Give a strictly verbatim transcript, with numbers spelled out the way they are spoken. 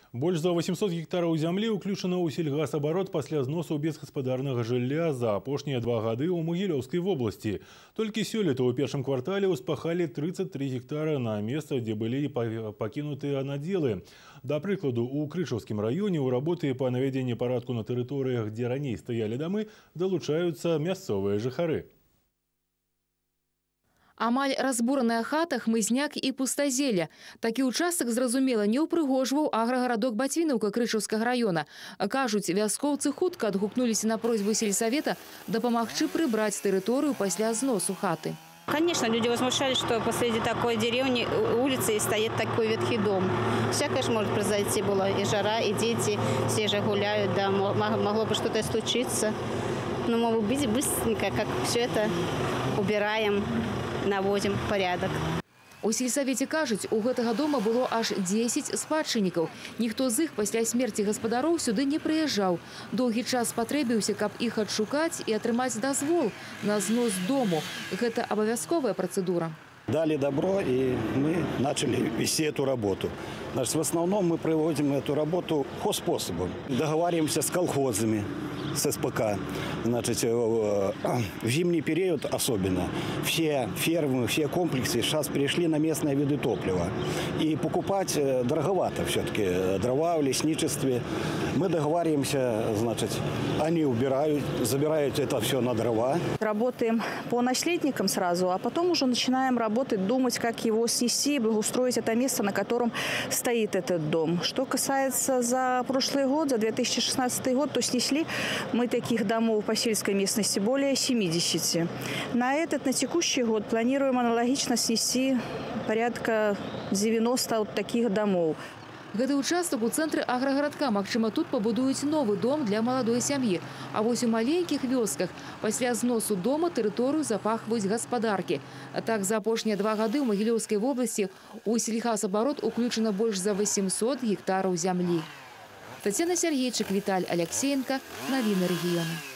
Больш за восемьсот гектараў зямлі ўключана ў сельгасабарот пасля зносу безгаспадарнага жылля за апошнія два гады ў Магілёўскай вобласці. Толькі сёлета ў першым квартале ўспахалі тридцать три гектара на месца, дзе былі пакінутыя надзелы. Да прыкладу, у Крычаўскім раёне ў работы па навядзенні парадку на тэрыторыях, дзе раней стаялі дамы, далучаюцца мясцовыя жыхары. Амаль разбураная хата, хмызняк і пустазелля. Такі участак, зразумела, не ўпрыгожваў аграгарадок Батвінаўка Крычаўскага района. Кажуць, вяскоўцы хутка адгукнуліся на просьбу сельсавета дапамагчы прыбраць тэрыторыю пасля зносу хаты. Конечно, люди возмущались, что посреди такой деревни улицы стоит такой ветхий дом. Всякое же может произойти было. И жара, и дети, все же гуляют, да, могло бы что-то случиться. Но мы быстренько, как все это убираем, наводим порядок. У сельсавеце кажуць, у гэтага дома было аж дзесяць спадчыннікаў. Ніхто з іх пасля смерці гаспадароў сюды не прыязджаў. Доўгі час спатрэбіўся, каб іх адшукаць і атрымаць дазвол на знос дому. Гэта абавязковая працэдура. Дали добро, и мы начали вести эту работу. Значит, в основном мы проводим эту работу хозспособом. Договариваемся с колхозами, с СПК. Значит, в зимний период особенно все фермы, все комплексы сейчас перешли на местные виды топлива. И покупать дороговато все-таки дрова в лесничестве. Мы договариваемся, значит, они убирают, забирают это все на дрова. Работаем по наследникам сразу, а потом уже начинаем работать, думать, как его снести, благоустроить это место, на котором стоит этот дом. Что касается за прошлый год, за две тысячи шестнадцатый год, то снесли мы таких домов по сельской местности более семидесяти. На этот, на текущий год планируем аналогично снести порядка девяноста вот таких домов. Гэты участок у цэнтры аграгарадка. Магчыма, тут пабудуюць новы дом для маладой сям'і. А вось у маленькіх вёсках пасля зносу дома тэрыторыю запахваюць гаспадаркі. Так, за апошнія два гады ў Магілёўскай вобласці у сельгасабарот уключана больш за восемьсот гектараў зямлі. Татьяна Сергейчык, Віталь Алексеенко. Навіны рэгіёну.